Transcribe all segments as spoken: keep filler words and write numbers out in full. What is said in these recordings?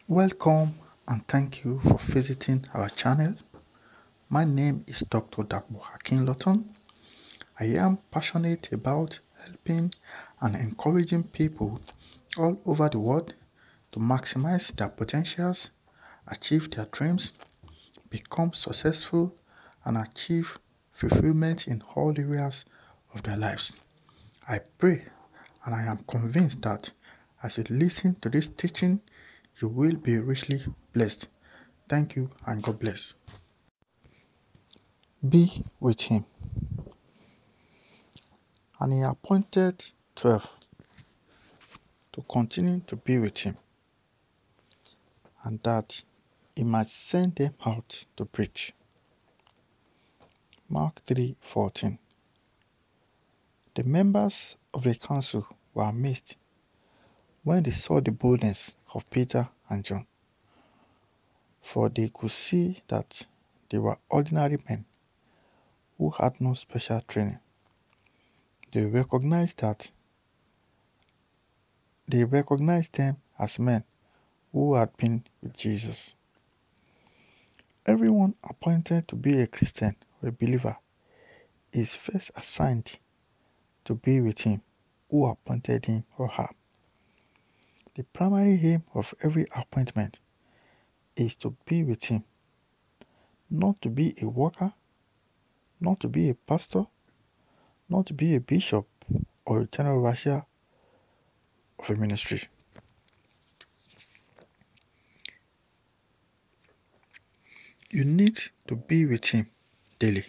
Welcome and thank you for visiting our channel. My name is Doctor Dapo Akinloton. I am passionate about helping and encouraging people all over the world to maximize their potentials, achieve their dreams, become successful, and achieve fulfillment in all areas of their lives. I pray and I am convinced that as you listen to this teaching, you will be richly blessed. Thank you and God bless. Be with him. And he appointed twelve to continue to be with him, and that he might send them out to preach. Mark three fourteen. The members of the council were amazed when they saw the boldness of Peter and John, for they could see that they were ordinary men who had no special training. They recognized that they recognized them as men who had been with Jesus. Everyone appointed to be a Christian or a believer is first assigned to be with him who appointed him or her. The primary aim of every appointment is to be with him, not to be a worker, not to be a pastor, not to be a bishop or a general overseer of a ministry. You need to be with him daily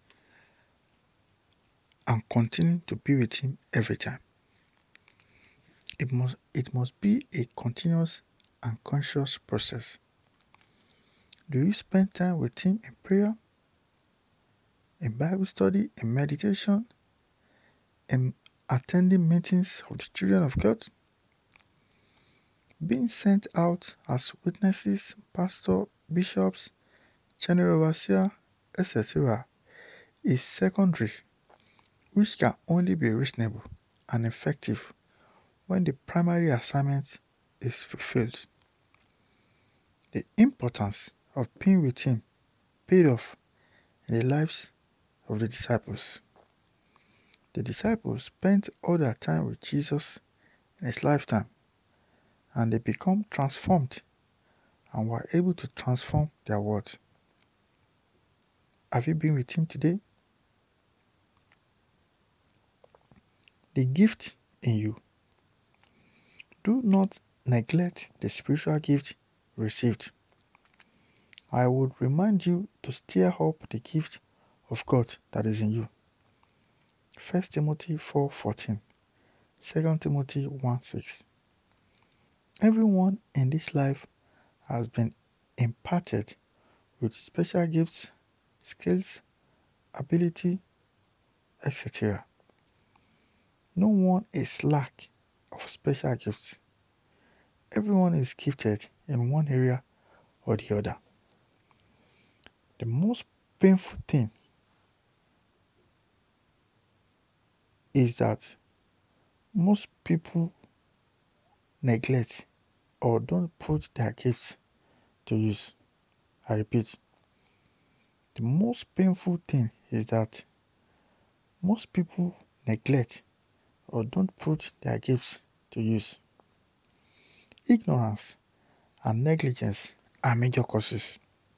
and continue to be with him every time. It must, it must be a continuous and conscious process. Do you spend time with him in prayer, in Bible study, in meditation, in attending meetings of the children of God? Being sent out as witnesses, pastors, bishops, general overseer, et cetera is secondary, which can only be reasonable and effective when the primary assignment is fulfilled. The importance of being with him paid off in the lives of the disciples. The disciples spent all their time with Jesus in his lifetime, and they become transformed and were able to transform their world. Have you been with him today? The gift in you. Do not neglect the spiritual gift received. I would remind you to stir up the gift of God that is in you. First Timothy four fourteen, Second Timothy one six. Everyone in this life has been imparted with special gifts, skills, ability, et cetera. No one is lack of special gifts. Everyone is gifted in one area or the other. The most painful thing is that most people neglect or don't put their gifts to use. I repeat, the most painful thing is that most people neglect or don't put their gifts to use. Ignorance and negligence are major causes.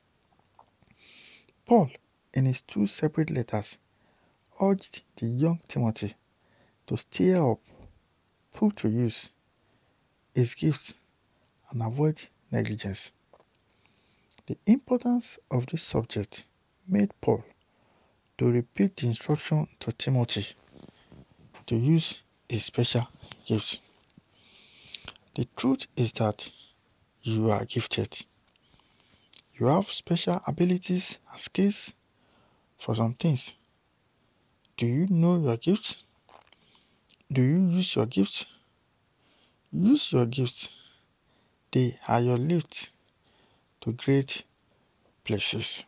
Paul, in his two separate letters, urged the young Timothy to stir up, put to use his gifts and avoid negligence. The importance of this subject made Paul to repeat the instruction to Timothy to use his special gifts. The truth is that you are gifted. You have special abilities and skills for some things. Do you know your gifts? Do you use your gifts? Use your gifts. They are your lift to great places.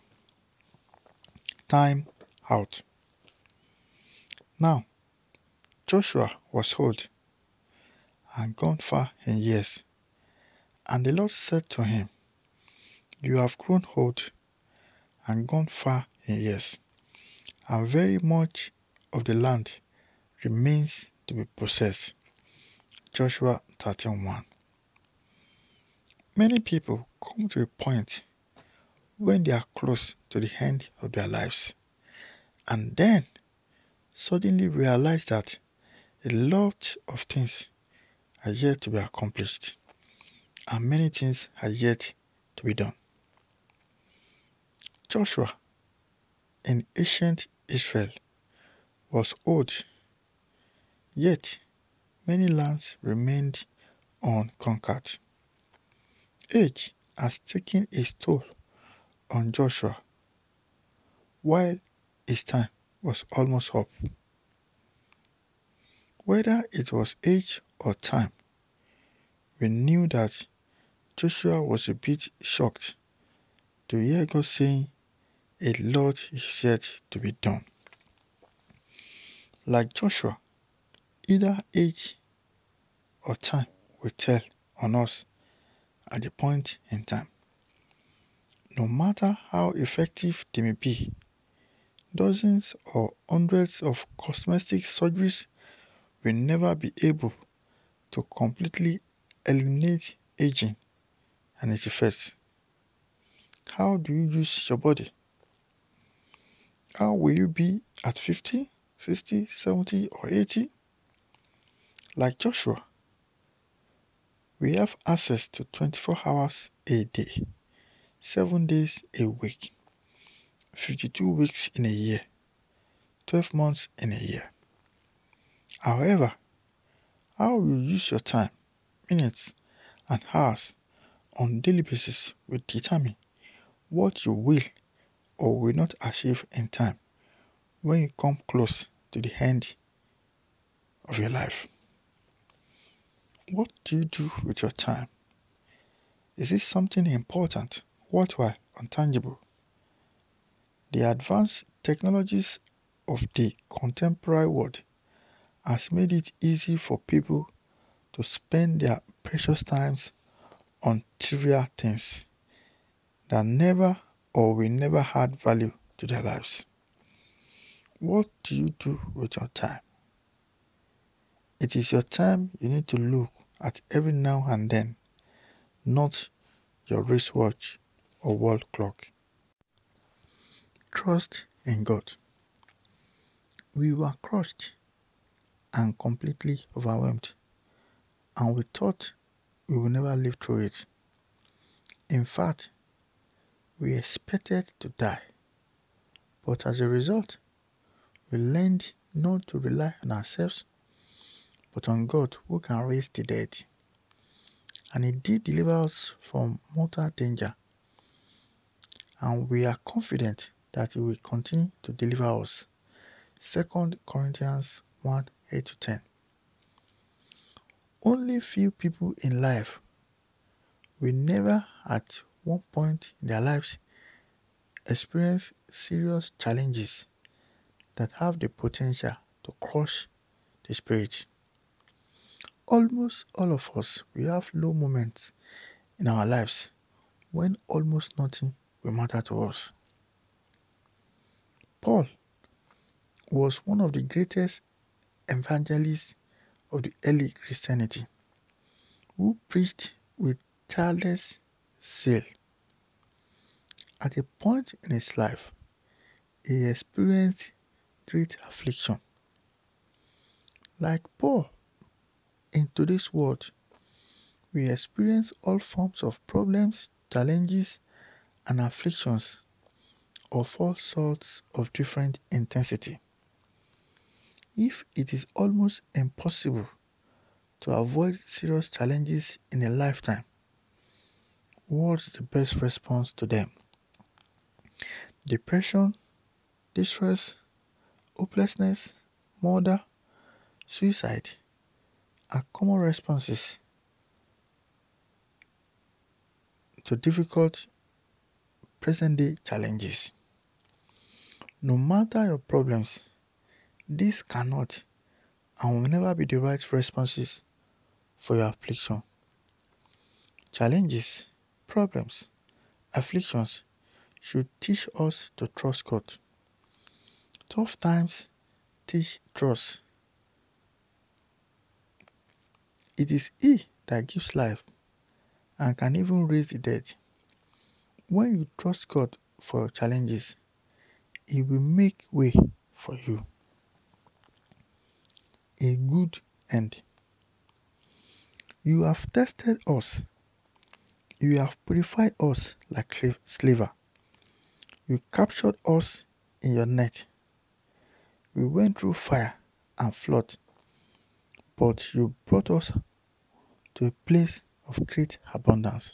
Time out. Now, Joshua was old and gone far in years, And the Lord said to him, You have grown old and gone far in years, and very much of the land remains to be possessed. Joshua thirteen one. Many people come to a point when they are close to the end of their lives, and then suddenly realize that a lot of things are yet to be accomplished, and many things are yet to be done. Joshua in ancient Israel was old, yet many lands remained unconquered. Age has taken its toll on Joshua while his time was almost up. Whether it was age or time, we knew that Joshua was a bit shocked to hear God saying a lot is yet to be done. Like Joshua, either age or time will tell on us at the point in time. No matter how effective they may be, dozens or hundreds of cosmetic surgeries will never be able to completely eliminate aging and its effects. How do you use your body? How will you be at fifty, sixty, seventy, or eighty? Like Joshua, we have access to twenty-four hours a day, seven days a week, fifty-two weeks in a year, twelve months in a year. However, how you use your time, minutes, and hours on a daily basis will determine what you will or will not achieve in time when you come close to the end of your life. What do you do with your time? Is it something important, worthwhile, or tangible? The advanced technologies of the contemporary world has made it easy for people to spend their precious times on trivial things that never or will never add value to their lives. What do you do with your time? It is your time you need to look at every now and then, not your wristwatch or wall clock. Trust in God. We were crushed and completely overwhelmed, and we thought we would never live through it. In fact, we expected to die, but as a result, we learned not to rely on ourselves, but on God who can raise the dead. And He did deliver us from mortal danger, and we are confident that He will continue to deliver us. Second Corinthians one eight to ten. Only few people in life will never at one point in their lives experience serious challenges that have the potential to crush the spirit. Almost all of us will have low moments in our lives when almost nothing will matter to us. Paul was one of the greatest evangelists of the early Christianity, who preached with tireless zeal. At a point in his life, he experienced great affliction. Like Paul, in today's world, we experience all forms of problems, challenges, and afflictions of all sorts of different intensity. If it is almost impossible to avoid serious challenges in a lifetime, what's the best response to them? Depression, distress, hopelessness, murder, suicide are common responses to difficult present-day challenges. No matter your problems, these cannot and will never be the right responses for your affliction. Challenges, problems, afflictions should teach us to trust God. Tough times teach trust. It is He that gives life and can even raise the dead. When you trust God for your challenges, He will make way for you. A good end. You have tested us. You have purified us like slaver. You captured us in your net. We went through fire and flood, but you brought us to a place of great abundance.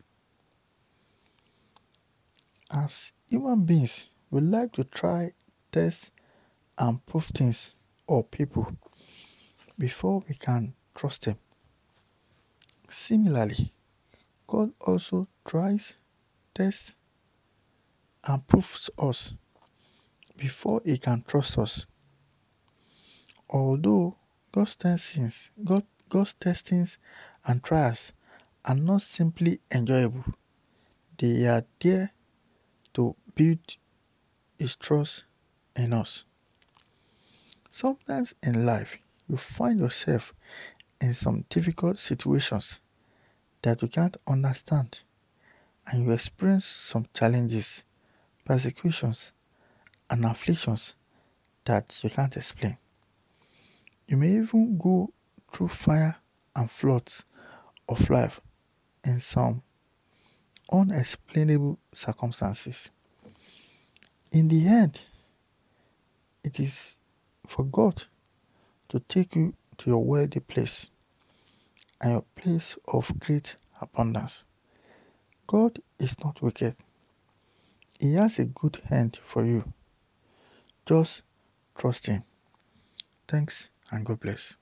As human beings, we like to try, test, and prove things or people before we can trust them. Similarly, God also tries, tests, and proves us before He can trust us. Although God's testings, God, God's testings and trials are not simply enjoyable, they are there to build His trust in us. Sometimes in life, you find yourself in some difficult situations that you can't understand, and you experience some challenges, persecutions, and afflictions that you can't explain. You may even go through fire and floods of life in some unexplainable circumstances. In the end, it is for God to take you to your wealthy place and your place of great abundance. God is not wicked. He has a good hand for you. Just trust Him. Thanks and God bless.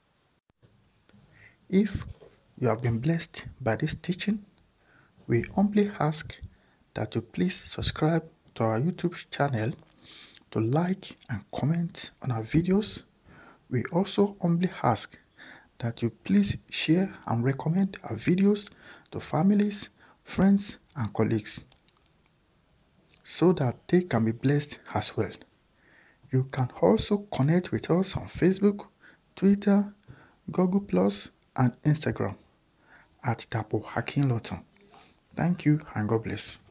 If you have been blessed by this teaching, we humbly ask that you please subscribe to our YouTube channel, to like and comment on our videos. We also humbly ask that you please share and recommend our videos to families, friends, and colleagues so that they can be blessed as well. You can also connect with us on Facebook, Twitter, Google Plus, and Instagram at Dapo Akinlotun. Thank you and God bless.